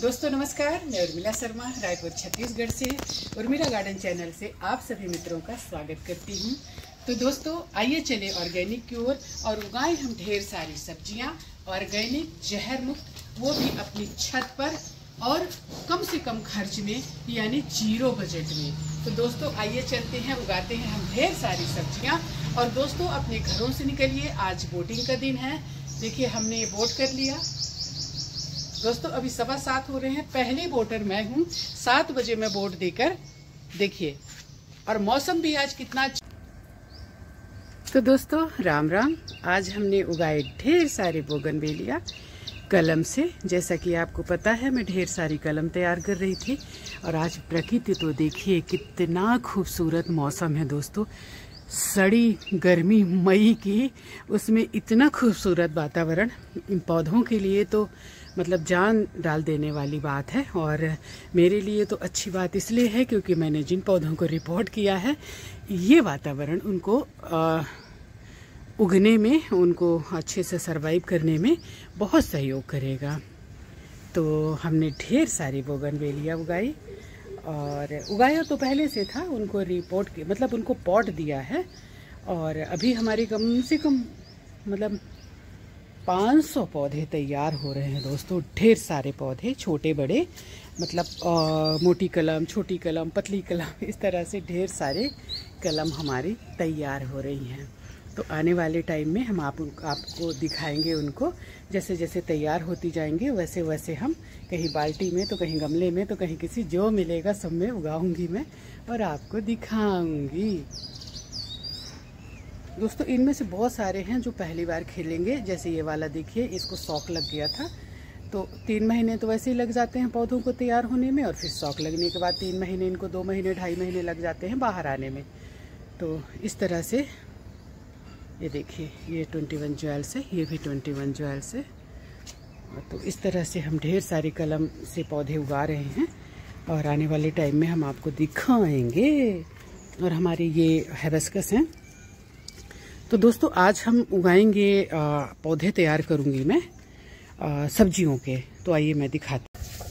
दोस्तों नमस्कार, मैं उर्मिला शर्मा रायपुर छत्तीसगढ़ से उर्मिला गार्डन चैनल से आप सभी मित्रों का स्वागत करती हूं। तो दोस्तों आइए चले ऑर्गेनिक की ओर और उगाएं हम ढेर सारी सब्जियां ऑर्गेनिक जहर मुक्त, वो भी अपनी छत पर और कम से कम खर्च में, यानी जीरो बजट में। तो दोस्तों आइए चलते हैं, उगाते हैं हम ढेर सारी सब्जियां। और दोस्तों अपने घरों से निकलिए, आज बोटिंग का दिन है। देखिए हमने ये बोट कर लिया। दोस्तों अभी 7:15 हो रहे हैं, पहली बोटर मैं हूँ। 7 बजे मैं बोट देकर, देखिए, और मौसम भी आज कितना। तो दोस्तों राम राम। आज हमने उगाए ढेर सारे बोगनवेलिया कलम से। जैसा कि आपको पता है मैं ढेर सारी कलम तैयार कर रही थी। और आज प्रकृति तो देखिए कितना खूबसूरत मौसम है दोस्तों। सड़ी गर्मी मई की, उसमें इतना खूबसूरत वातावरण इन पौधों के लिए तो मतलब जान डाल देने वाली बात है। और मेरे लिए तो अच्छी बात इसलिए है क्योंकि मैंने जिन पौधों को रिपोर्ट किया है, ये वातावरण उनको उगने में, उनको अच्छे से सरवाइव करने में बहुत सहयोग करेगा। तो हमने ढेर सारी बोगनवेलिया उगाई, और उगाया तो पहले से था, उनको रिपोर्ट मतलब उनको पॉट दिया है। और अभी हमारी कम से कम मतलब 500 पौधे तैयार हो रहे हैं दोस्तों। ढेर सारे पौधे, छोटे बड़े, मतलब मोटी कलम, छोटी कलम, पतली कलम, इस तरह से ढेर सारे कलम हमारी तैयार हो रही हैं। तो आने वाले टाइम में हम आपको दिखाएंगे उनको। जैसे जैसे तैयार होती जाएंगे वैसे वैसे हम कहीं बाल्टी में, तो कहीं गमले में, तो कहीं किसी जो मिलेगा सब में उगाऊंगी मैं और आपको दिखाऊंगी। दोस्तों इनमें से बहुत सारे हैं जो पहली बार खिलेंगे। जैसे ये वाला देखिए, इसको शौक लग गया था। तो 3 महीने तो वैसे ही लग जाते हैं पौधों को तैयार होने में, और फिर शौक लगने के बाद 3 महीने, इनको 2 महीने 2.5 महीने लग जाते हैं बाहर आने में। तो इस तरह से ये देखिए, ये 21 ज्वेल्स है, ये भी 21 ज्वेल्स है। तो इस तरह से हम ढेर सारी कलम से पौधे उगा रहे हैं और आने वाले टाइम में हम आपको दिखाएंगे। और हमारे ये हिबिस्कस हैं। तो दोस्तों आज हम उगाएंगे, पौधे तैयार करूंगी मैं सब्जियों के। तो आइए मैं दिखाती।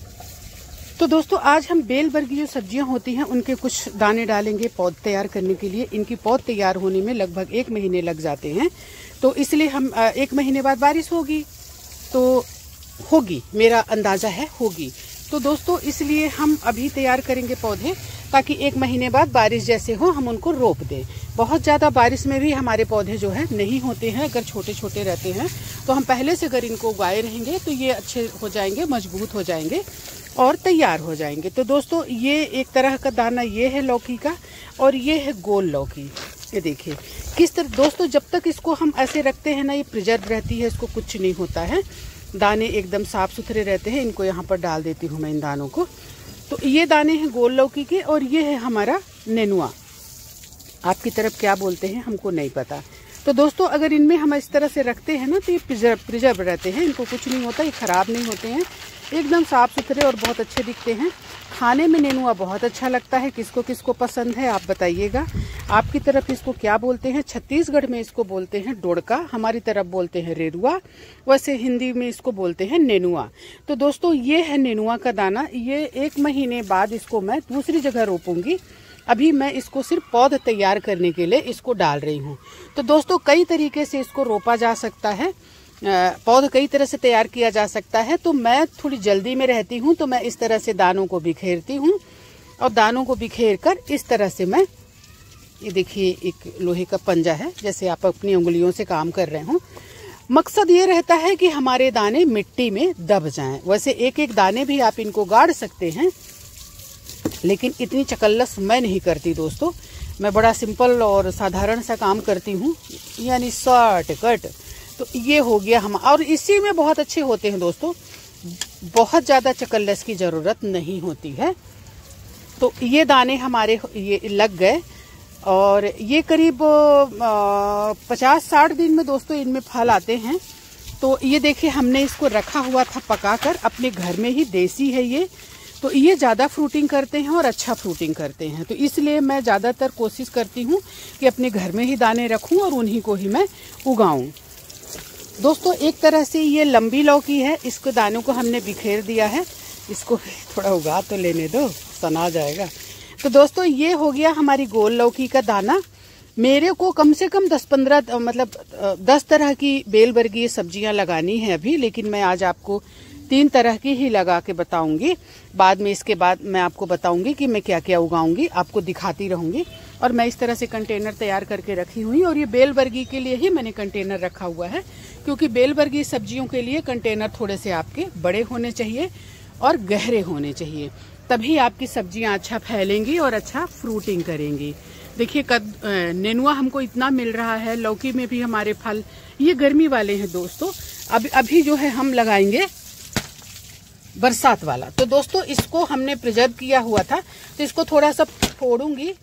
तो दोस्तों आज हम बेल वर्गीय जो सब्जियां होती हैं उनके कुछ दाने डालेंगे पौध तैयार करने के लिए। इनकी पौध तैयार होने में लगभग 1 महीने लग जाते हैं। तो इसलिए हम 1 महीने बाद बारिश होगी, तो होगी, मेरा अंदाजा है होगी। तो दोस्तों इसलिए हम अभी तैयार करेंगे पौधे, ताकि 1 महीने बाद बारिश जैसे हो हम उनको रोप दें। बहुत ज़्यादा बारिश में भी हमारे पौधे जो है नहीं होते हैं, अगर छोटे छोटे रहते हैं तो हम पहले से अगर इनको उगाए रहेंगे तो ये अच्छे हो जाएंगे, मजबूत हो जाएंगे और तैयार हो जाएंगे। तो दोस्तों ये एक तरह का दाना ये है लौकी का, और ये है गोल लौकी। ये देखिए किस तरह दोस्तों, जब तक इसको हम ऐसे रखते हैं ना, ये प्रिजर्व रहती है, इसको कुछ नहीं होता है। दाने एकदम साफ सुथरे रहते हैं। इनको यहाँ पर डाल देती हूँ मैं इन दानों को। तो ये दाने हैं गोल लौकी के, और ये है हमारा नेनुआ। आपकी तरफ क्या बोलते हैं हमको नहीं पता। तो दोस्तों अगर इनमें हम इस तरह से रखते हैं ना, तो ये प्रिजर्व रहते हैं, इनको कुछ नहीं होता, ये खराब नहीं होते हैं, एकदम साफ सुथरे और बहुत अच्छे दिखते हैं। खाने में नेनुआ बहुत अच्छा लगता है। किसको किसको पसंद है आप बताइएगा। आपकी तरफ इसको क्या बोलते हैं? छत्तीसगढ़ में इसको बोलते हैं डोड़का, हमारी तरफ बोलते हैं रेरुआ, वैसे हिंदी में इसको बोलते हैं नेनुआ। तो दोस्तों ये है नेनुआ का दाना। ये 1 महीने बाद इसको मैं दूसरी जगह रोपूंगी। अभी मैं इसको सिर्फ पौध तैयार करने के लिए इसको डाल रही हूँ। तो दोस्तों कई तरीके से इसको रोपा जा सकता है, पौध कई तरह से तैयार किया जा सकता है। तो मैं थोड़ी जल्दी में रहती हूँ, तो मैं इस तरह से दानों को बिखेरती हूँ, और दानों को बिखेर कर इस तरह से मैं, ये देखिए एक लोहे का पंजा है, जैसे आप अपनी उंगलियों से काम कर रहे हो। मकसद ये रहता है कि हमारे दाने मिट्टी में दब जाएं। वैसे एक एक दाने भी आप इनको गाड़ सकते हैं, लेकिन इतनी चकल्लस मैं नहीं करती दोस्तों। मैं बड़ा सिंपल और साधारण सा काम करती हूँ, यानी शॉर्ट कट। तो ये हो गया हम, और इसी में बहुत अच्छे होते हैं दोस्तों। बहुत ज़्यादा चकल्लस की ज़रूरत नहीं होती है। तो ये दाने हमारे ये लग गए, और ये करीब 50-60 दिन में दोस्तों इनमें फल आते हैं। तो ये देखिए हमने इसको रखा हुआ था पकाकर अपने घर में ही, देसी है ये। तो ये ज़्यादा फ्रूटिंग करते हैं और अच्छा फ्रूटिंग करते हैं। तो इसलिए मैं ज़्यादातर कोशिश करती हूँ कि अपने घर में ही दाने रखूँ और उन्हीं को ही मैं उगाऊँ। दोस्तों एक तरह से ये लंबी लौकी है, इसको दानों को हमने बिखेर दिया है। इसको थोड़ा उगा तो लेने दो, सना जाएगा। तो दोस्तों ये हो गया हमारी गोल लौकी का दाना। मेरे को कम से कम 10-15 मतलब 10 तरह की बेल वर्गीय सब्जियां लगानी है अभी, लेकिन मैं आज आपको 3 तरह की ही लगा के बताऊंगी। बाद में इसके बाद मैं आपको बताऊंगी कि मैं क्या क्या उगाऊंगी, आपको दिखाती रहूंगी। और मैं इस तरह से कंटेनर तैयार करके रखी हुई, और ये बेल वर्गीय के लिए ही मैंने कंटेनर रखा हुआ है, क्योंकि बेल वर्गीय सब्जियों के लिए कंटेनर थोड़े से आपके बड़े होने चाहिए और गहरे होने चाहिए, तभी आपकी सब्जियां अच्छा फैलेंगी और अच्छा फ्रूटिंग करेंगी। देखिए नेनुआ हमको इतना मिल रहा है, लौकी में भी हमारे फल ये गर्मी वाले हैं दोस्तों। अभी जो है हम लगाएंगे बरसात वाला। तो दोस्तों इसको हमने प्रिजर्व किया हुआ था, तो इसको थोड़ा सा फोड़ूंगी।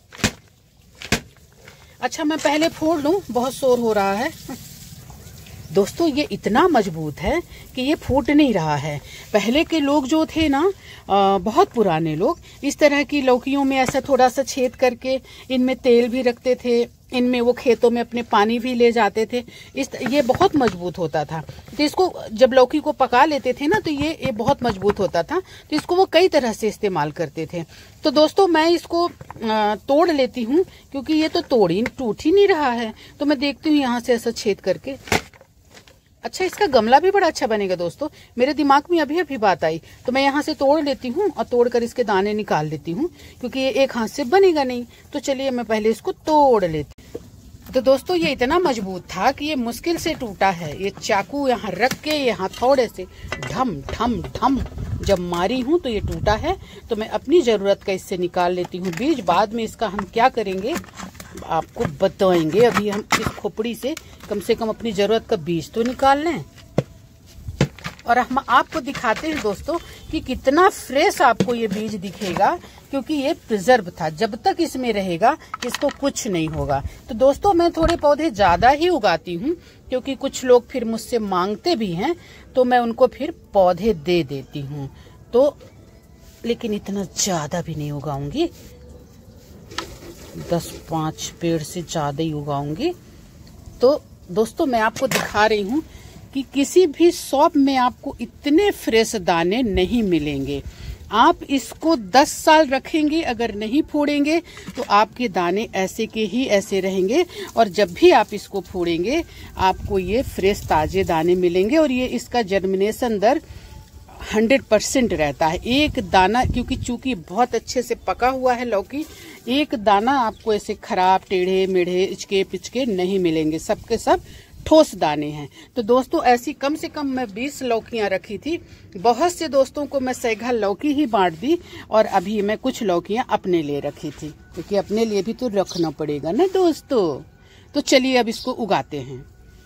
अच्छा मैं पहले फोड़ लूं, बहुत शोर हो रहा है। दोस्तों ये इतना मजबूत है कि ये फूट नहीं रहा है। पहले के लोग जो थे ना, बहुत पुराने लोग, इस तरह की लौकियों में ऐसा थोड़ा सा छेद करके इनमें तेल भी रखते थे, इनमें वो खेतों में अपने पानी भी ले जाते थे। ये बहुत मजबूत होता था। तो इसको जब लौकी को पका लेते थे ना, तो ये बहुत मजबूत होता था, तो इसको वो कई तरह से इस्तेमाल करते थे। तो दोस्तों मैं इसको तोड़ लेती हूँ, क्योंकि ये तो टूट ही नहीं रहा है। तो मैं देखती हूँ यहाँ से ऐसा छेद करके। अच्छा इसका गमला भी बड़ा अच्छा बनेगा दोस्तों, मेरे दिमाग में अभी अभी बात आई। तो मैं यहाँ से तोड़ लेती हूँ और तोड़कर इसके दाने निकाल लेती हूँ, क्योंकि ये एक हाथ से बनेगा नहीं। तो चलिए मैं पहले इसको तोड़ लेती हूँ। तो दोस्तों ये इतना मजबूत था कि ये मुश्किल से टूटा है। ये चाकू यहाँ रख के यहाँ थोड़े से ढम ढम ढम जब मारी हूँ तो ये टूटा है। तो मैं अपनी जरूरत का इससे निकाल लेती हूँ बीज। बाद में इसका हम क्या करेंगे आपको बताएंगे। अभी हम इस खोपड़ी से कम अपनी जरूरत का बीज तो निकाल लें, और हम आपको दिखाते हैं दोस्तों कि कितना फ्रेश आपको ये बीज दिखेगा, क्योंकि ये प्रिजर्व था। जब तक इसमें रहेगा इसको कुछ नहीं होगा। तो दोस्तों मैं थोड़े पौधे ज्यादा ही उगाती हूँ, क्योंकि कुछ लोग फिर मुझसे मांगते भी हैं, तो मैं उनको फिर पौधे दे देती हूँ। तो लेकिन इतना ज्यादा भी नहीं उगाऊंगी, 10-5 पेड़ से ज्यादा ही उगाऊंगी। तो दोस्तों मैं आपको दिखा रही हूँ कि किसी भी शॉप में आपको इतने फ्रेश दाने नहीं मिलेंगे। आप इसको 10 साल रखेंगे, अगर नहीं फोड़ेंगे तो आपके दाने ऐसे के ही ऐसे रहेंगे, और जब भी आप इसको फोड़ेंगे आपको ये फ्रेश ताजे दाने मिलेंगे। और ये इसका जर्मिनेशन दर 100% रहता है। एक दाना, क्योंकि चूंकि बहुत अच्छे से पका हुआ है लौकी, एक दाना आपको ऐसे खराब टेढ़े मेढ़े इचके पिचके नहीं मिलेंगे, सबके सब ठोस दाने हैं। तो दोस्तों ऐसी कम से कम मैं 20 लौकियां रखी थी। बहुत से दोस्तों को मैं सैगा लौकी ही बांट दी, और अभी मैं कुछ लौकियां अपने लिए रखी थी, क्योंकि अपने लिए भी तो रखना पड़ेगा ना दोस्तों। तो चलिए अब इसको उगाते हैं।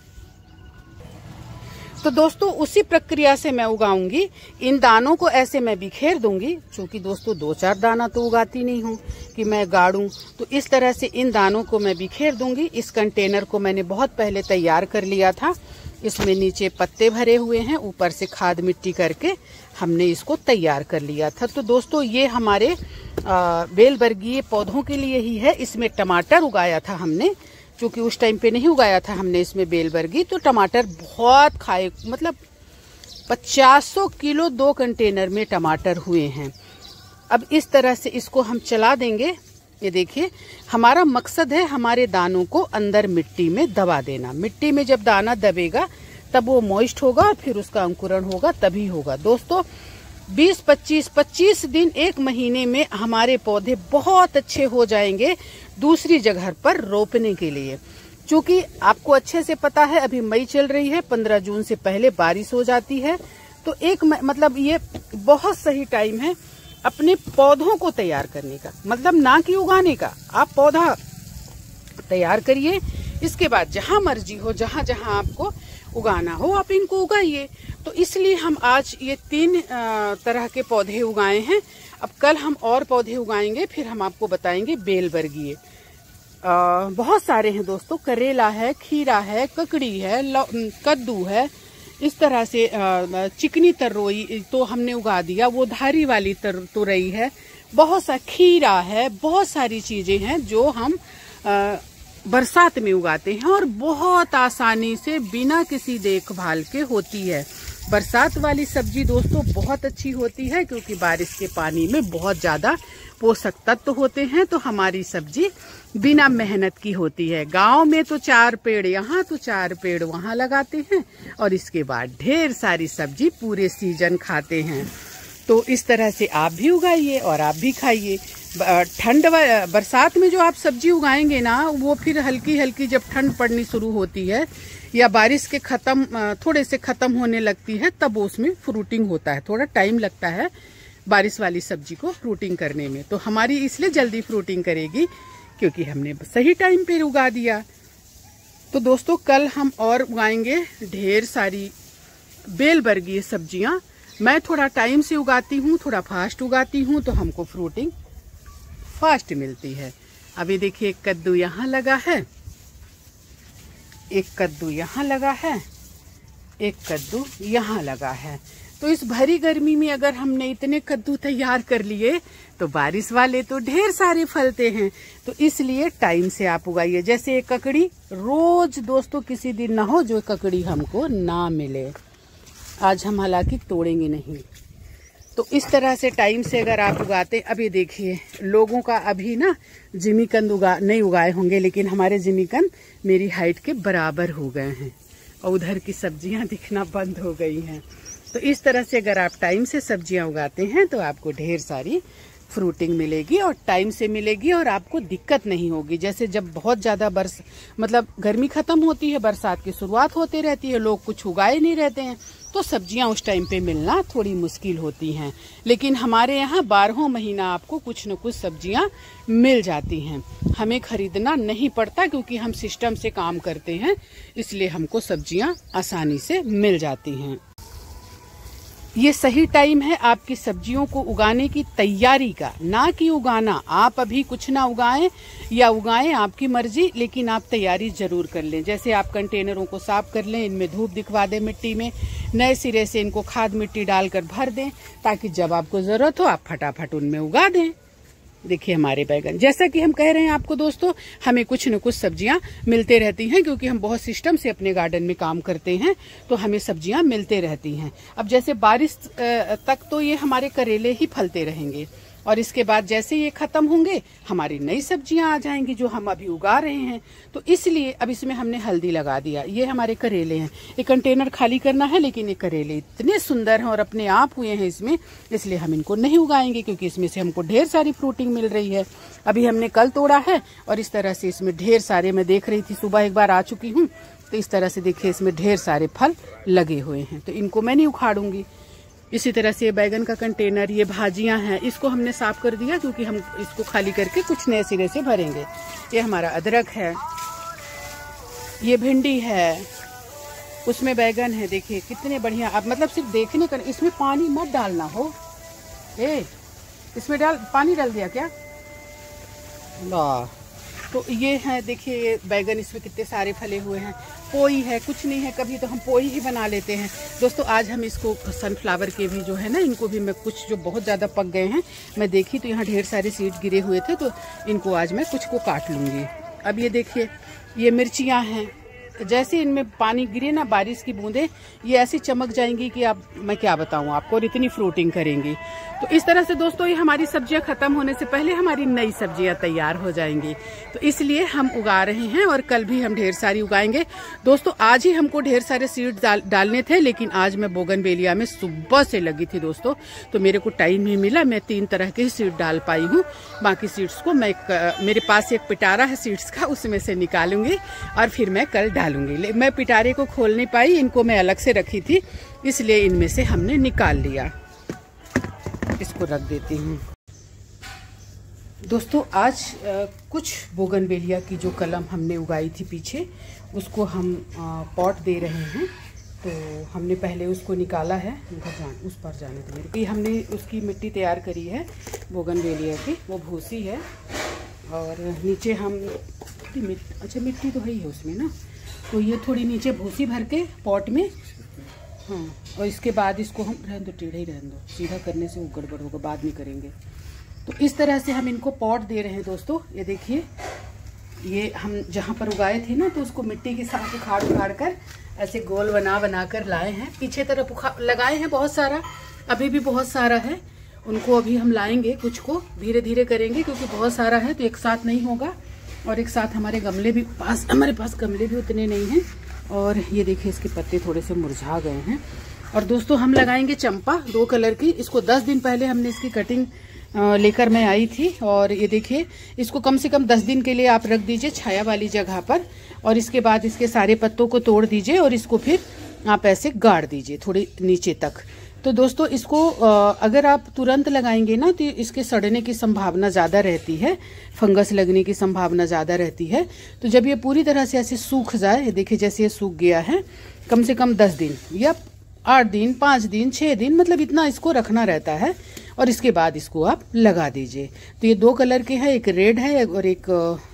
तो दोस्तों उसी प्रक्रिया से मैं उगाऊंगी। इन दानों को ऐसे मैं बिखेर दूंगी, क्योंकि दोस्तों 2-4 दाना तो उगाती नहीं हूँ कि मैं गाड़ूं। तो इस तरह से इन दानों को मैं बिखेर दूंगी। इस कंटेनर को मैंने बहुत पहले तैयार कर लिया था। इसमें नीचे पत्ते भरे हुए हैं, ऊपर से खाद मिट्टी करके हमने इसको तैयार कर लिया था। तो दोस्तों ये हमारे बेल वर्गीय पौधों के लिए ही है। इसमें टमाटर उगाया था हमने, क्योंकि उस टाइम पे नहीं उगाया था हमने इसमें बेल वर्गीय। तो टमाटर बहुत खाए, मतलब 50 किलो 2 कंटेनर में टमाटर हुए हैं। अब इस तरह से इसको हम चला देंगे। ये देखिए हमारा मकसद है हमारे दानों को अंदर मिट्टी में दबा देना। मिट्टी में जब दाना दबेगा तब वो मॉइस्ट होगा, और फिर उसका अंकुरण होगा, तभी होगा। दोस्तों 20-25 दिन 1 महीने में हमारे पौधे बहुत अच्छे हो जाएंगे दूसरी जगह पर रोपने के लिए। क्योंकि आपको अच्छे से पता है अभी मई चल रही है, 15 जून से पहले बारिश हो जाती है। तो मतलब ये बहुत सही टाइम है अपने पौधों को तैयार करने का, मतलब ना कि उगाने का। आप पौधा तैयार करिए, इसके बाद जहां मर्जी हो, जहां जहां आपको उगाना हो आप इनको उगाइए। तो इसलिए हम आज ये 3 तरह के पौधे उगाए हैं। अब कल हम और पौधे उगाएंगे, फिर हम आपको बताएंगे बेल वर्गीय। बहुत सारे हैं दोस्तों, करेला है, खीरा है, ककड़ी है, कद्दू है। इस तरह से चिकनी तरोई तो हमने उगा दिया, वो धारी वाली तुरई है, बहुत सा खीरा है, बहुत सारी चीजें हैं जो हम बरसात में उगाते हैं और बहुत आसानी से बिना किसी देखभाल के होती है। बरसात वाली सब्जी दोस्तों बहुत अच्छी होती है, क्योंकि बारिश के पानी में बहुत ज्यादा पोषक तत्व होते हैं। तो हमारी सब्जी बिना मेहनत की होती है। गांव में तो 4 पेड़ यहाँ तो 4 पेड़ वहाँ लगाते हैं और इसके बाद ढेर सारी सब्जी पूरे सीजन खाते हैं। तो इस तरह से आप भी उगाइए और आप भी खाइए। ठंड बरसात में जो आप सब्जी उगाएंगे ना, वो फिर हल्की हल्की जब ठंड पड़नी शुरू होती है या बारिश के थोड़े से खत्म होने लगती है, तब उसमें फ्रूटिंग होता है। थोड़ा टाइम लगता है बारिश वाली सब्जी को फ्रूटिंग करने में। तो हमारी इसलिए जल्दी फ्रूटिंग करेगी क्योंकि हमने सही टाइम पे उगा दिया। तो दोस्तों कल हम और उगाएंगे ढेर सारी बेलवर्गीय सब्जियां। मैं थोड़ा टाइम से उगाती हूँ, थोड़ा फास्ट उगाती हूँ, तो हमको फ्रूटिंग फास्ट मिलती है। अभी देखिए एक कद्दू यहाँ लगा है, एक कद्दू यहाँ लगा है, एक कद्दू यहाँ लगा है। तो इस भरी गर्मी में अगर हमने इतने कद्दू तैयार कर लिए तो बारिश वाले तो ढेर सारे फलते हैं। तो इसलिए टाइम से आप उगाइए। जैसे एक ककड़ी रोज दोस्तों किसी दिन ना हो जो ककड़ी हमको ना मिले। आज हम हालांकि तोड़ेंगे नहीं। तो इस तरह से टाइम से अगर आप उगाते, अभी देखिए लोगों का अभी ना जिमीकंद नहीं उगाए होंगे, लेकिन हमारे जिमीकंद मेरी हाइट के बराबर हो गए हैं और उधर की सब्जियां दिखना बंद हो गई हैं। तो इस तरह से अगर आप टाइम से सब्जियां उगाते हैं तो आपको ढेर सारी फ्रूटिंग मिलेगी और टाइम से मिलेगी और आपको दिक्कत नहीं होगी। जैसे जब बहुत ज्यादा मतलब गर्मी खत्म होती है, बरसात की शुरुआत होती रहती है, लोग कुछ उगाए नहीं रहते हैं, तो सब्जियां उस टाइम पे मिलना थोड़ी मुश्किल होती हैं। लेकिन हमारे यहाँ 12 महीना आपको कुछ न कुछ सब्जियां मिल जाती हैं। हमें खरीदना नहीं पड़ता क्योंकि हम सिस्टम से काम करते हैं, इसलिए हमको सब्जियां आसानी से मिल जाती हैं। ये सही टाइम है आपकी सब्जियों को उगाने की तैयारी का, ना कि उगाना। आप अभी कुछ ना उगाएं या उगाएं आपकी मर्जी, लेकिन आप तैयारी जरूर कर लें। जैसे आप कंटेनरों को साफ कर लें, इनमें धूप दिखवा दें मिट्टी में, नए सिरे से इनको खाद मिट्टी डालकर भर दें, ताकि जब आपको जरूरत हो आप फटाफट उनमें उगा दें। देखिए हमारे बैगन, जैसा कि हम कह रहे हैं आपको दोस्तों, हमें कुछ न कुछ सब्जियां मिलते रहती हैं क्योंकि हम बहुत सिस्टम से अपने गार्डन में काम करते हैं, तो हमें सब्जियां मिलते रहती हैं। अब जैसे बारिश तक तो ये हमारे करेले ही फलते रहेंगे और इसके बाद जैसे ये खत्म होंगे हमारी नई सब्जियां आ जाएंगी जो हम अभी उगा रहे हैं। तो इसलिए अब इसमें हमने हल्दी लगा दिया। ये हमारे करेले हैं, ये कंटेनर खाली करना है, लेकिन ये करेले इतने सुंदर हैं और अपने आप हुए हैं इसमें, इसलिए हम इनको नहीं उगाएंगे क्योंकि इसमें से हमको ढेर सारी फ्रूटिंग मिल रही है। अभी हमने कल तोड़ा है और इस तरह से इसमें ढेर सारे, मैं देख रही थी सुबह एक बार आ चुकी हूँ, तो इस तरह से देखिए इसमें ढेर सारे फल लगे हुए हैं। तो इनको मैं नहीं उखाड़ूंगी। इसी तरह से बैगन का कंटेनर, ये भाजियां हैं, इसको हमने साफ कर दिया क्योंकि हम इसको खाली करके कुछ नए सिरे से भरेंगे। ये हमारा अदरक है, ये भिंडी है, उसमें बैगन है। देखिए कितने बढ़िया। अब मतलब सिर्फ देखने का, इसमें पानी मत डालना हो। इसमें पानी डाल दिया क्या? ला। तो ये है, देखिए ये बैगन, इसमें कितने सारे फले हुए हैं। पोई है, कुछ नहीं है, कभी तो हम पोई ही बना लेते हैं। दोस्तों आज हम इसको सनफ्लावर के भी जो है ना, इनको भी मैं कुछ जो बहुत ज़्यादा पक गए हैं, मैं देखी तो यहाँ ढेर सारे सीड गिरे हुए थे, तो इनको आज मैं कुछ को काट लूँगी। अब ये देखिए ये मिर्चियाँ हैं, जैसे इनमें पानी गिरे ना, बारिश की बूंदें, ये ऐसी चमक जाएंगी कि आप, मैं क्या बताऊं आपको, और इतनी फ्रूटिंग करेंगी। तो इस तरह से दोस्तों ये हमारी सब्जियां खत्म होने से पहले हमारी नई सब्जियां तैयार हो जाएंगी। तो इसलिए हम उगा रहे हैं और कल भी हम ढेर सारी उगाएंगे। दोस्तों आज ही हमको ढेर सारे सीड डालने थे, लेकिन आज मैं बोगनवेलिया में सुबह से लगी थी दोस्तों, तो मेरे को टाइम नहीं मिला। मैं 3 तरह के ही सीड डाल पाई हूँ। बाकी सीड्स को मैं मेरे पास एक पिटारा है सीड्स का, उसमें से निकालूंगी और फिर मैं कल डालूंगी। मैं पिटारे को खोल नहीं पाई, इनको मैं अलग से रखी थी, इसलिए इनमें से हमने निकाल लिया। इसको रख देती हूँ। दोस्तों आज कुछ बोगनवेलिया की जो कलम हमने उगाई थी पीछे, उसको हम पॉट दे रहे हैं। तो हमने पहले उसको निकाला है, उस पर जाने तो मेरे कि हमने उसकी मिट्टी तैयार करी है बोगनवेलिया की, वो भूसी है। और नीचे हम अच्छा मिट्टी तो है ही है उसमें ना, तो ये थोड़ी नीचे भूसी भर के पॉट में, हाँ, और इसके बाद इसको हम रहने दो, टेढ़े ही रहने दो, सीधा करने से वो गड़बड़ होगा, बाद में करेंगे। तो इस तरह से हम इनको पॉट दे रहे हैं दोस्तों। ये देखिए ये हम जहाँ पर उगाए थे ना, तो उसको मिट्टी के साथ उखाड़ कर ऐसे गोल बना कर लाए हैं। पीछे तरफ लगाए हैं बहुत सारा, अभी भी बहुत सारा है। उनको अभी हम लाएंगे, कुछ को धीरे धीरे करेंगे क्योंकि बहुत सारा है तो एक साथ नहीं होगा। और एक साथ हमारे पास गमले भी उतने नहीं हैं। और ये देखिए इसके पत्ते थोड़े से मुरझा गए हैं। और दोस्तों हम लगाएंगे चंपा 2 कलर की। इसको 10 दिन पहले हमने इसकी कटिंग लेकर मैं आई थी। और ये देखिए इसको कम से कम 10 दिन के लिए आप रख दीजिए छाया वाली जगह पर। और इसके बाद इसके सारे पत्तों को तोड़ दीजिए और इसको फिर आप ऐसे गाड़ दीजिए थोड़ी नीचे तक। तो दोस्तों इसको अगर आप तुरंत लगाएंगे ना तो इसके सड़ने की संभावना ज़्यादा रहती है, फंगस लगने की संभावना ज़्यादा रहती है। तो जब ये पूरी तरह से ऐसे सूख जाए, देखिए जैसे ये सूख गया है, कम से कम 10 दिन या 8 दिन, 5 दिन, 6 दिन, मतलब इतना इसको रखना रहता है। और इसके बाद इसको आप लगा दीजिए। तो ये 2 कलर के हैं, एक रेड है और एक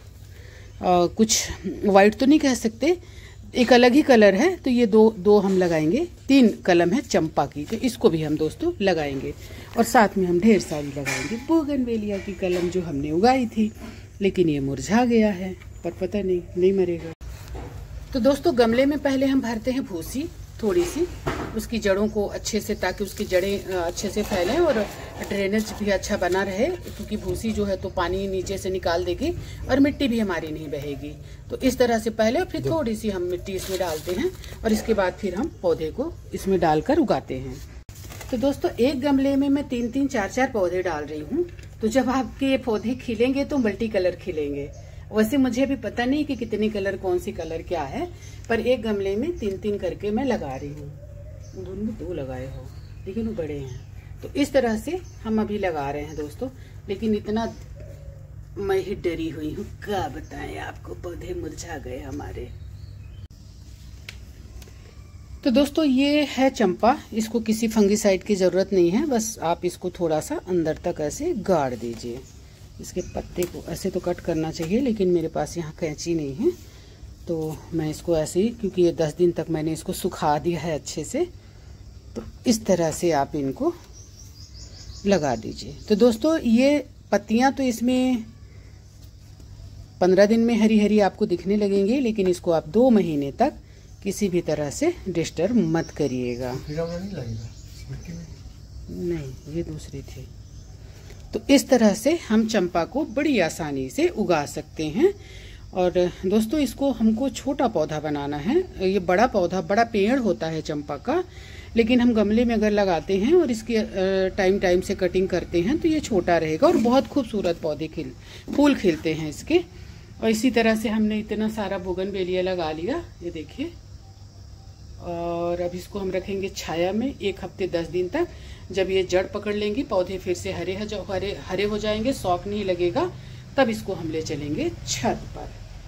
कुछ वाइट तो नहीं कह सकते, एक अलग ही कलर है। तो ये दो हम लगाएंगे। 3 कलम है चंपा की, तो इसको भी हम दोस्तों लगाएंगे। और साथ में हम ढेर सारी लगाएंगे बोगनवेलिया की कलम जो हमने उगाई थी, लेकिन ये मुरझा गया है, पर पता नहीं मरेगा। तो दोस्तों गमले में पहले हम भरते हैं भूसी थोड़ी सी, उसकी जड़ों को अच्छे से, ताकि उसकी जड़ें अच्छे से फैलें और ड्रेनेज भी अच्छा बना रहे। क्योंकि भूसी जो है तो पानी नीचे से निकाल देगी और मिट्टी भी हमारी नहीं बहेगी। तो इस तरह से पहले फिर थोड़ी सी हम मिट्टी इसमें डालते हैं और इसके बाद फिर हम पौधे को इसमें डालकर उगाते हैं। तो दोस्तों एक गमले में मैं 3-3, 4-4 पौधे डाल रही हूँ। तो जब आपके पौधे खिलेंगे तो मल्टी कलर खिलेंगे। वैसे मुझे अभी पता नहीं कि कितने कलर, कौन सी कलर क्या है, पर एक गमले में 3-3 करके मैं लगा रही हूँ। उन्होंने 2 लगाए हो लेकिन वो बड़े हैं। तो इस तरह से हम अभी लगा रहे हैं दोस्तों। लेकिन इतना मैं ही डरी हुई हूँ, क्या बताएं आपको, पौधे मुरझा गए हमारे। तो दोस्तों ये है चंपा, इसको किसी फंगिसाइड की जरूरत नहीं है, बस आप इसको थोड़ा सा अंदर तक ऐसे गाड़ दीजिए। इसके पत्ते को ऐसे तो कट करना चाहिए, लेकिन मेरे पास यहाँ कैंची नहीं है, तो मैं इसको ऐसे ही, क्योंकि ये 10 दिन तक मैंने इसको सुखा दिया है अच्छे से, तो इस तरह से आप इनको लगा दीजिए। तो दोस्तों ये पत्तियां तो इसमें 15 दिन में हरी हरी आपको दिखने लगेंगी, लेकिन इसको आप 2 महीने तक किसी भी तरह से डिस्टर्ब मत करिएगा। नहीं, ये दूसरी थी। तो इस तरह से हम चंपा को बड़ी आसानी से उगा सकते हैं। और दोस्तों इसको हमको छोटा पौधा बनाना है। ये बड़ा पौधा, बड़ा पेड़ होता है चंपा का, लेकिन हम गमले में अगर लगाते हैं और इसकी टाइम से कटिंग करते हैं तो ये छोटा रहेगा और बहुत खूबसूरत फूल खिलते हैं इसके। और इसी तरह से हमने इतना सारा बोगनवेलिया लगा लिया, ये देखिए। और अब इसको हम रखेंगे छाया में 1 हफ्ते 10 दिन तक। जब ये जड़ पकड़ लेंगी, पौधे फिर से हरे हो जाएंगे, शौक नहीं लगेगा, तब इसको हम ले चलेंगे छत पर।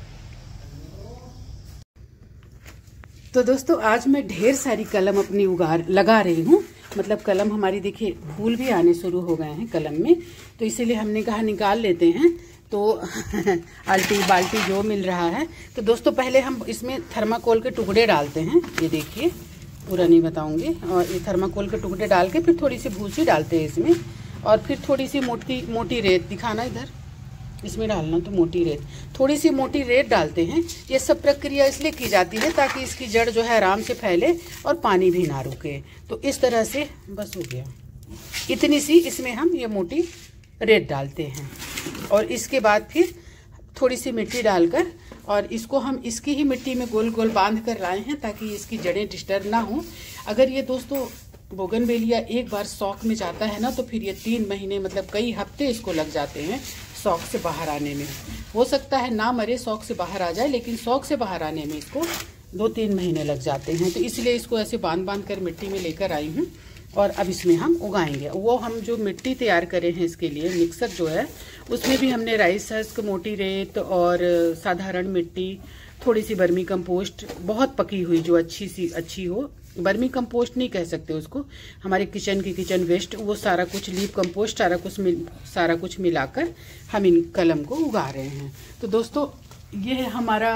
तो दोस्तों आज मैं ढेर सारी कलम अपनी लगा रही हूँ। मतलब कलम हमारी देखिए फूल भी आने शुरू हो गए हैं कलम में, तो इसीलिए हमने कहा निकाल लेते हैं। तो अल्टी बाल्टी जो मिल रहा है। तो दोस्तों पहले हम इसमें थर्माकोल के टुकड़े डालते हैं, ये देखिए, पूरा नहीं बताऊंगी। और ये थर्माकोल के टुकड़े डाल के फिर थोड़ी सी भूसी डालते हैं इसमें, और फिर थोड़ी सी मोटी रेत, दिखाना इधर, इसमें डालना तो मोटी रेत, थोड़ी सी मोटी रेत डालते हैं। ये सब प्रक्रिया इसलिए की जाती है ताकि इसकी जड़ जो है आराम से फैले और पानी भी ना रुके। तो इस तरह से बस हो गया, इतनी सी इसमें हम ये मोटी रेत डालते हैं। और इसके बाद फिर थोड़ी सी मिट्टी डालकर, और इसको हम इसकी ही मिट्टी में गोल गोल बांध कर लाए हैं ताकि इसकी जड़ें डिस्टर्ब ना हो। अगर ये दोस्तों बोगनवेलिया एक बार शौक में जाता है ना, तो फिर ये 3 महीने, मतलब कई हफ्ते इसको लग जाते हैं शौक से बाहर आने में। हो सकता है ना मरे, शौक से बाहर आ जाए, लेकिन शौक से बाहर आने में इसको 2-3 महीने लग जाते हैं। तो इसलिए इसको ऐसे बांध कर मिट्टी में लेकर आई हूँ। और अब इसमें हम उगाएंगे। वो हम जो मिट्टी तैयार करे हैं इसके लिए, मिक्सर जो है, उसमें भी हमने राइस हस्क, मोटी रेत और साधारण मिट्टी, थोड़ी सी बर्मी कंपोस्ट, बहुत पकी हुई जो अच्छी हो, बर्मी कंपोस्ट नहीं कह सकते उसको, हमारे किचन वेस्ट, वो सारा कुछ, लीफ कंपोस्ट, सारा कुछ मिलाकर हम इन कलम को उगा रहे हैं। तो दोस्तों ये है हमारा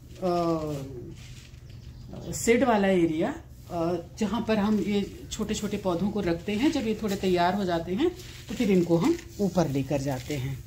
शेड वाला एरिया, जहाँ पर हम ये छोटे छोटे पौधों को रखते हैं। जब ये थोड़े तैयार हो जाते हैं तो फिर इनको हम ऊपर लेकर जाते हैं।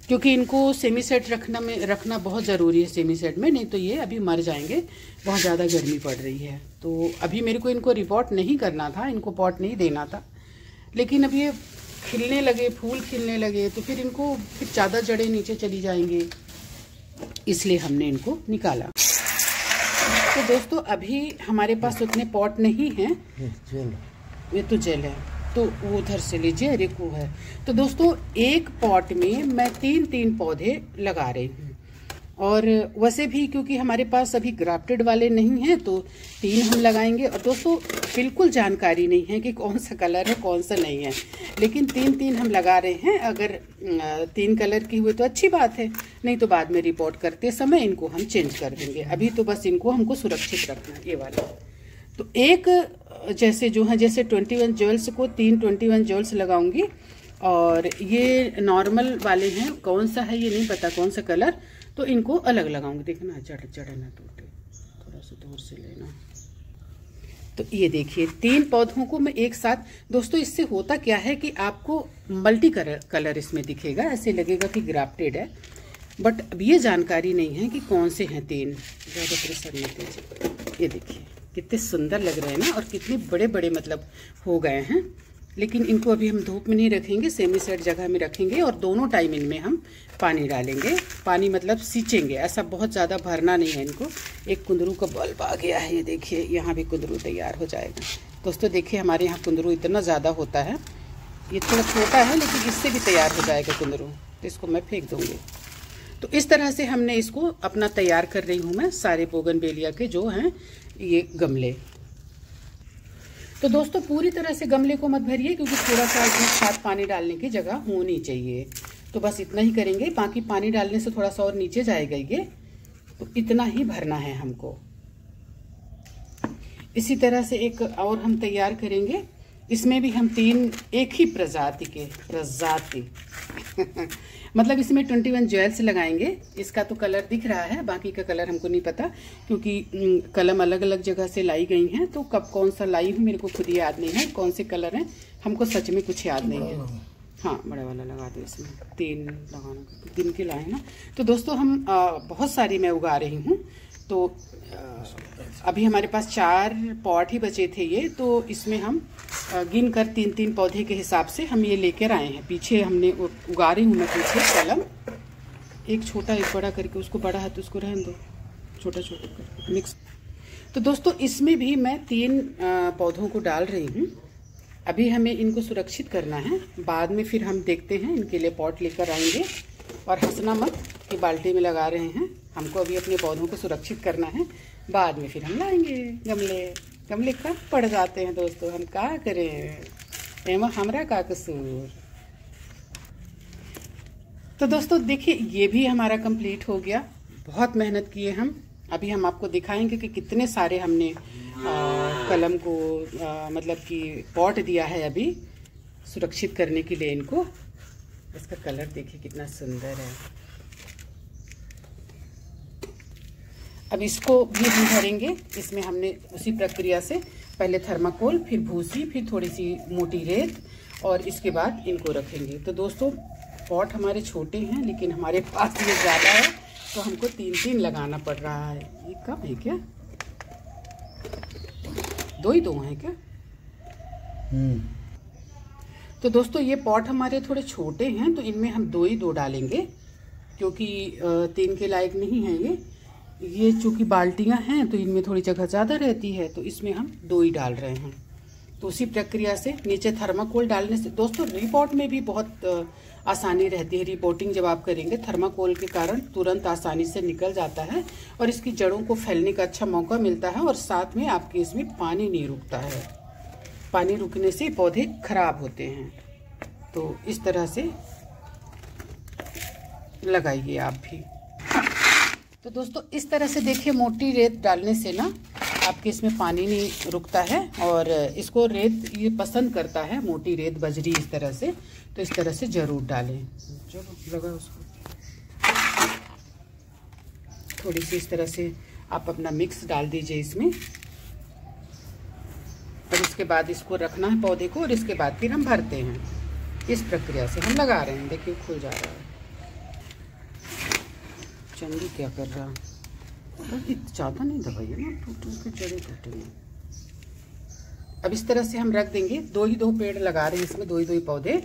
क्योंकि इनको सेमी सेट रखना बहुत ज़रूरी है सेमी सेट में, नहीं तो ये अभी मर जाएंगे, बहुत ज़्यादा गर्मी पड़ रही है। तो अभी मेरे को इनको रिपोर्ट नहीं करना था, इनको पॉट नहीं देना था, लेकिन अब ये खिलने लगे, फूल खिलने लगे, तो फिर इनको फिर ज़्यादा जड़ें नीचे चली जाएंगी, इसलिए हमने इनको निकाला। तो दोस्तों अभी हमारे पास उतने पॉट नहीं हैं, ये तो जेल है, तो वो उधर से लीजिए, रिकू है। तो दोस्तों एक पॉट में मैं 3-3 पौधे लगा रही हूँ, और वैसे भी क्योंकि हमारे पास अभी ग्राफ्टेड वाले नहीं हैं तो 3 हम लगाएंगे। और दोस्तों बिल्कुल जानकारी नहीं है कि कौन सा कलर है कौन सा नहीं है, लेकिन 3-3 हम लगा रहे हैं। अगर 3 कलर की हुए तो अच्छी बात है, नहीं तो बाद में रिपोर्ट करते समय इनको हम चेंज कर देंगे। अभी तो बस इनको हमको सुरक्षित रखना है। ये वाला तो एक जैसे जो है, जैसे 21 ज्वेल्स को 3 21 ज्वेल्स लगाऊंगी, और ये नॉर्मल वाले हैं, कौन सा है ये नहीं पता कौन सा कलर, तो इनको अलग लगाऊंगी। देखना जड़ ना टूटे, थोड़ा सा दूर से लेना। तो ये देखिए 3 पौधों को मैं एक साथ, दोस्तों इससे होता क्या है कि आपको मल्टी कलर इसमें दिखेगा, ऐसे लगेगा कि ग्राफ्टेड है, बट अब ये जानकारी नहीं है कि कौन से हैं 3। ज़्यादा प्रेशर नहीं दीजिए। ये देखिए कितने सुंदर लग रहे हैं ना, और कितने बड़े बड़े मतलब हो गए हैं। लेकिन इनको अभी हम धूप में नहीं रखेंगे, सेमी सेट जगह में रखेंगे, और दोनों टाइम इनमें हम पानी डालेंगे। पानी मतलब सींचेंगे, ऐसा बहुत ज़्यादा भरना नहीं है इनको। एक कुंदरू का बल्ब आ गया है, ये देखिए, यहाँ भी कुंदरू तैयार हो जाएगा। दोस्तों देखिए हमारे यहाँ कुंदरू इतना ज़्यादा होता है, ये थोड़ा छोटा है लेकिन इससे भी तैयार हो जाएगा कुंदरू, तो इसको मैं फेंक दूँगी। तो इस तरह से हमने इसको अपना तैयार कर रही हूँ मैं, सारे बोगनवेलिया के जो हैं ये गमले। तो दोस्तों पूरी तरह से गमले को मत भरिए, क्योंकि थोड़ा सा इसमें खाद पानी डालने की जगह होनी चाहिए। तो बस इतना ही करेंगे, बाकी पानी डालने से थोड़ा सा और नीचे जाएगा ये, तो इतना ही भरना है हमको। इसी तरह से एक और हम तैयार करेंगे, इसमें भी हम 3 एक ही प्रजाति मतलब इसमें 21 ज्वेल्स लगाएंगे। इसका तो कलर दिख रहा है, बाकी का कलर हमको नहीं पता, क्योंकि कलम अलग अलग जगह से लाई गई हैं, तो कब कौन सा लाई हूँ मेरे को खुद याद नहीं है, कौन से कलर हैं हमको सच में कुछ याद नहीं है। हाँ बड़ा वाला लगा दो, इसमें 3 लगाना, दिन के लाए ना। तो दोस्तों हम बहुत सारी मैं उगा रही हूँ, तो अभी हमारे पास 4 पॉट ही बचे थे ये, तो इसमें हम गिन कर 3-3 पौधे के हिसाब से हम ये लेकर आए हैं। पीछे हमने उगा रही हूँ मैं पीछे कलम, एक छोटा एक बड़ा करके, उसको बड़ा है तो उसको रहने दो, छोटा छोटा करके मिक्स। तो दोस्तों इसमें भी मैं 3 पौधों को डाल रही हूँ। अभी हमें इनको सुरक्षित करना है, बाद में फिर हम देखते हैं, इनके लिए पॉट लेकर आएंगे। और हंसना मत कि बाल्टी में लगा रहे हैं, हमको अभी अपने पौधों को सुरक्षित करना है, बाद में फिर हम लाएंगे गमले कब पड़ जाते हैं दोस्तों, हम क्या करें, एमा हमरा का कसूर। तो दोस्तों देखिए ये भी हमारा कंप्लीट हो गया, बहुत मेहनत किए हम। अभी हम आपको दिखाएंगे कि कितने सारे हमने कलम को मतलब कि पॉट दिया है अभी सुरक्षित करने के लिए इनको। इसका कलर देखिए कितना सुंदर है। अब इसको भी हम भरेंगे, इसमें हमने उसी प्रक्रिया से पहले थर्माकोल, फिर भूसी, फिर थोड़ी सी मोटी रेत, और इसके बाद इनको रखेंगे। तो दोस्तों पॉट हमारे छोटे हैं, लेकिन हमारे पास ये ज़्यादा है, तो हमको 3-3 लगाना पड़ रहा है। ये कम है क्या, 2 ही 2 हैं क्या? तो दोस्तों ये पॉट हमारे थोड़े छोटे हैं, तो इनमें हम 2 ही 2 डालेंगे, क्योंकि 3 के लायक नहीं है ये चूँकि बाल्टियाँ हैं तो इनमें थोड़ी जगह ज़्यादा रहती है, तो इसमें हम 2 ही डाल रहे हैं। तो उसी प्रक्रिया से नीचे थर्माकोल डालने से दोस्तों रिपोर्ट में भी बहुत आसानी रहती है। रिपोर्टिंग जब आप करेंगे थर्माकोल के कारण तुरंत आसानी से निकल जाता है, और इसकी जड़ों को फैलने का अच्छा मौका मिलता है, और साथ में आपके इसमें पानी नहीं रुकता है। पानी रुकने से पौधे खराब होते हैं। तो इस तरह से लगाइए आप भी। तो दोस्तों इस तरह से देखिए, मोटी रेत डालने से ना आपके इसमें पानी नहीं रुकता है, और इसको रेत ये पसंद करता है, मोटी रेत बजरी इस तरह से। तो इस तरह से जरूर डालें। चलो लगा उसको, थोड़ी सी इस तरह से आप अपना मिक्स डाल दीजिए इसमें, और इसके बाद इसको रखना है पौधे को, और इसके बाद फिर हम भरते हैं। इस प्रक्रिया से हम लगा रहे हैं। देखिए खुल जा रहा है। चंदू क्या कर रहा? ज़्यादा नहीं दबाइए ना, टूट के जड़े टूटेंगे। अब इस तरह से हम रख देंगे। 2 ही 2 पेड़ लगा रहे हैं इसमें, 2 ही 2 ही पौधे।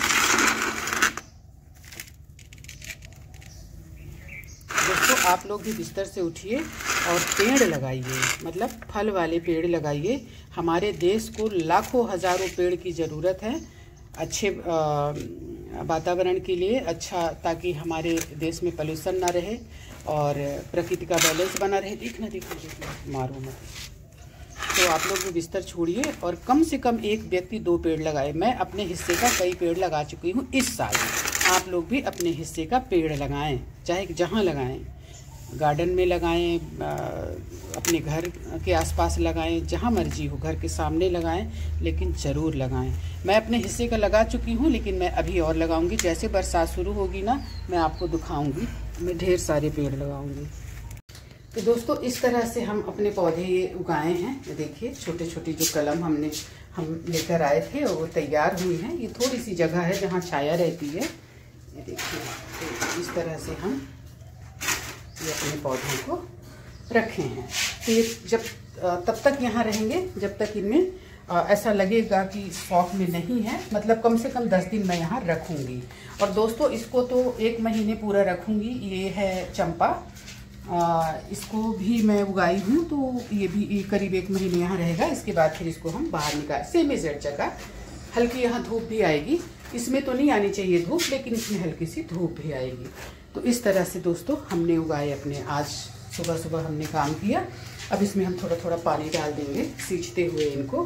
दोस्तों आप लोग भी बिस्तर से उठिए और पेड़ लगाइए, मतलब फल वाले पेड़ लगाइए। हमारे देश को लाखों हजारों पेड़ की ज़रूरत है अच्छे वातावरण के लिए, अच्छा, ताकि हमारे देश में पोल्यूशन ना रहे और प्रकृति का बैलेंस बना रहे। देखना मारो मत। तो आप लोग भी बिस्तर छोड़िए और कम से कम एक व्यक्ति 2 पेड़ लगाए। मैं अपने हिस्से का कई पेड़ लगा चुकी हूँ इस साल। आप लोग भी अपने हिस्से का पेड़ लगाएं, चाहे जहाँ लगाएं, गार्डन में लगाएं, अपने घर के आसपास लगाएं, जहाँ मर्जी हो, घर के सामने लगाएं, लेकिन ज़रूर लगाएं। मैं अपने हिस्से का लगा चुकी हूँ, लेकिन मैं अभी और लगाऊंगी। जैसे बरसात शुरू होगी ना, मैं आपको दिखाऊंगी, मैं ढेर सारे पेड़ लगाऊंगी। तो दोस्तों इस तरह से हम अपने पौधे ये उगाए हैं। ये देखिए छोटे छोटे जो कलम हम लेकर आए थे वो तैयार हुई हैं। ये थोड़ी सी जगह है जहाँ छाया रहती है। ये देखिए, तो इस तरह से हम ये अपने पौधों को रखे हैं। तो ये जब तब तक यहाँ रहेंगे जब तक इनमें ऐसा लगेगा कि स्टॉक में नहीं है, मतलब कम से कम 10 दिन मैं यहाँ रखूँगी। और दोस्तों इसको तो 1 महीने पूरा रखूँगी। ये है चंपा, इसको भी मैं उगाई हूँ, तो ये भी करीब 1 महीने यहाँ रहेगा। इसके बाद फिर इसको हम बाहर निकाल, सेम एग्जैक्ट जगह, हल्की यहाँ धूप भी आएगी। इसमें तो नहीं आनी चाहिए धूप, लेकिन इसमें हल्की सी धूप भी आएगी। तो इस तरह से दोस्तों हमने उगाए अपने। आज सुबह सुबह हमने काम किया। अब इसमें हम थोड़ा थोड़ा पानी डाल देंगे सींचते हुए इनको।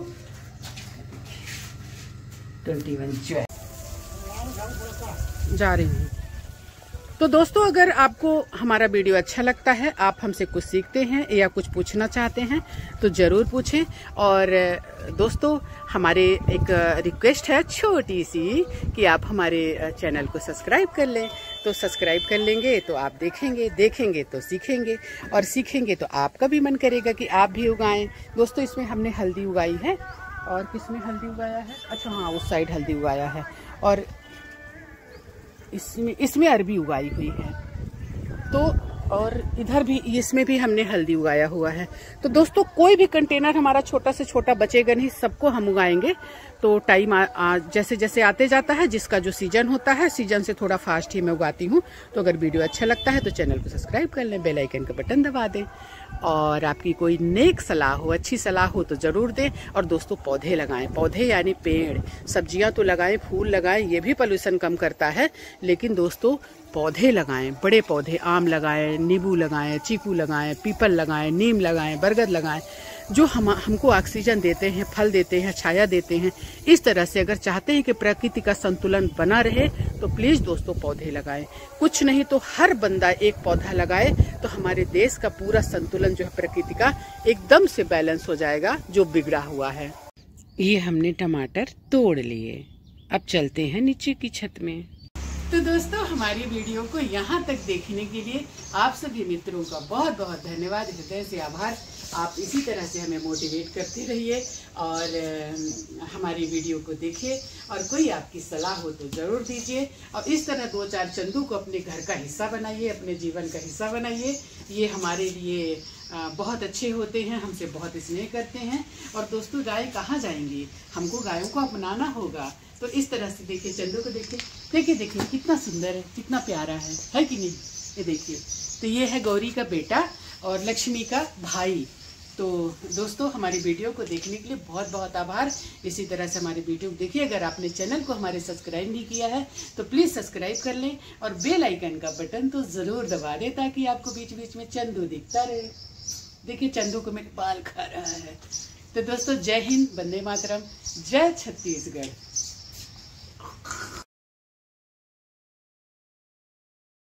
21 जा रही हूँ। तो दोस्तों अगर आपको हमारा वीडियो अच्छा लगता है, आप हमसे कुछ सीखते हैं या कुछ पूछना चाहते हैं तो ज़रूर पूछें। और दोस्तों हमारे एक रिक्वेस्ट है छोटी सी कि आप हमारे चैनल को सब्सक्राइब कर लें। तो सब्सक्राइब कर लेंगे तो आप देखेंगे तो सीखेंगे, और सीखेंगे तो आपका भी मन करेगा कि आप भी उगाएं। दोस्तों इसमें हमने हल्दी उगाई है। और किसमें हल्दी उगाया है? अच्छा हाँ, उस साइड हल्दी उगाया है। और इसमें अरबी उगाई हुई है। तो और इधर भी, इसमें भी हमने हल्दी उगाया हुआ है। तो दोस्तों कोई भी कंटेनर हमारा छोटा से छोटा बचेगा नहीं, सबको हम उगाएंगे। तो टाइम जैसे जैसे आते जाता है, जिसका जो सीजन होता है, सीजन से थोड़ा फास्ट ही मैं उगाती हूँ। तो अगर वीडियो अच्छा लगता है तो चैनल को सब्सक्राइब कर लें, बेल आइकन का बटन दबा दें, और आपकी कोई नेक सलाह हो, अच्छी सलाह हो तो ज़रूर दें। और दोस्तों पौधे लगाएं, पौधे यानी पेड़। सब्जियां तो लगाएं, फूल लगाएं, ये भी पोल्यूशन कम करता है, लेकिन दोस्तों पौधे लगाएं, बड़े पौधे। आम लगाएं, नींबू लगाएं, चीकू लगाएं, पीपल लगाएं, नीम लगाएं, बरगद लगाएं, जो हमको ऑक्सीजन देते हैं, फल देते हैं, छाया देते हैं। इस तरह से अगर चाहते हैं कि प्रकृति का संतुलन बना रहे तो प्लीज़ दोस्तों पौधे लगाएं। कुछ नहीं तो हर बंदा एक पौधा लगाए तो हमारे देश का पूरा संतुलन जो है प्रकृति का एकदम से बैलेंस हो जाएगा, जो बिगड़ा हुआ है। ये हमने टमाटर तोड़ लिए। अब चलते हैं नीचे की छत में। तो दोस्तों हमारी वीडियो को यहाँ तक देखने के लिए आप सभी मित्रों का बहुत बहुत धन्यवाद, हृदय से आभार। आप इसी तरह से हमें मोटिवेट करते रहिए और हमारी वीडियो को देखिए, और कोई आपकी सलाह हो तो ज़रूर दीजिए। और इस तरह 2-4 चंदू को अपने घर का हिस्सा बनाइए, अपने जीवन का हिस्सा बनाइए। ये हमारे लिए बहुत अच्छे होते हैं, हमसे बहुत स्नेह करते हैं। और दोस्तों गाय कहाँ जाएंगी, हमको गायों को अपनाना होगा। तो इस तरह से देखिए, चंदू को देखिए देखिए कितना सुंदर है, कितना प्यारा है कि नहीं? ये देखिए, तो ये है गौरी का बेटा और लक्ष्मी का भाई। तो दोस्तों हमारी वीडियो को देखने के लिए बहुत बहुत आभार। इसी तरह से हमारी वीडियो देखिए। अगर आपने चैनल को हमारे सब्सक्राइब नहीं किया है तो प्लीज़ सब्सक्राइब कर लें, और बेल आइकन का बटन तो ज़रूर दबा दें, ताकि आपको बीच बीच में चंदू दिखता रहे। देखिए चंदू को मेरे बाल खा रहा है। तो दोस्तों जय हिंद, वंदे मातरम, जय छत्तीसगढ़।